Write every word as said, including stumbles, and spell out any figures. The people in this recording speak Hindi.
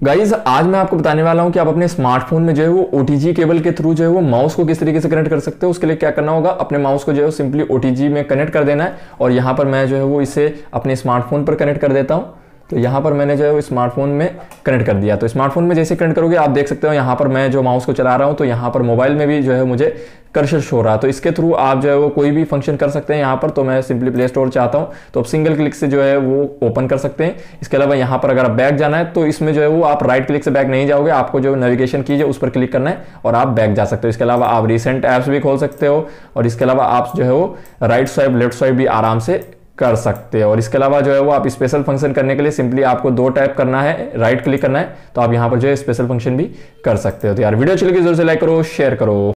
गाइज आज मैं आपको बताने वाला हूं कि आप अपने स्मार्टफोन में जो है वो ओटीजी केबल के थ्रू जो है वो माउस को किस तरीके से कनेक्ट कर सकते हो। उसके लिए क्या करना होगा, अपने माउस को जो है सिंपली ओटीजी में कनेक्ट कर देना है और यहाँ पर मैं जो है वो इसे अपने स्मार्टफोन पर कनेक्ट कर देता हूँ। तो यहाँ पर मैंने जो है वो स्मार्टफोन में कनेक्ट कर दिया। तो स्मार्टफोन में जैसे कनेक्ट करोगे आप देख सकते हो यहाँ पर मैं जो माउस को चला रहा हूँ तो यहाँ पर मोबाइल में भी जो है मुझे कर्सर शो रहा है। तो इसके थ्रू आप जो है वो कोई भी फंक्शन कर सकते हैं यहाँ पर। तो मैं सिंपली प्ले स्टोर चाहता हूँ तो आप सिंगल क्लिक से जो है वो ओपन कर सकते हैं। इसके अलावा यहाँ पर अगर आप बैक जाना है तो इसमें जो है वो आप राइट क्लिक से बैक नहीं जाओगे, आपको जो नेविगेशन कीजिए उस पर क्लिक करना है और आप बैक जा सकते हो। इसके अलावा आप रिसेंट ऐप्स भी खोल सकते हो और इसके अलावा आप जो है वो राइट स्वाइप लेफ्ट स्वाइप भी आराम से कर सकते हैं। और इसके अलावा जो है वो आप स्पेशल फंक्शन करने के लिए सिंपली आपको दो टाइप करना है, राइट क्लिक करना है तो आप यहाँ पर जो है स्पेशल फंक्शन भी कर सकते हो। तो यार वीडियो चलेगी जरूर से लाइक करो, शेयर करो।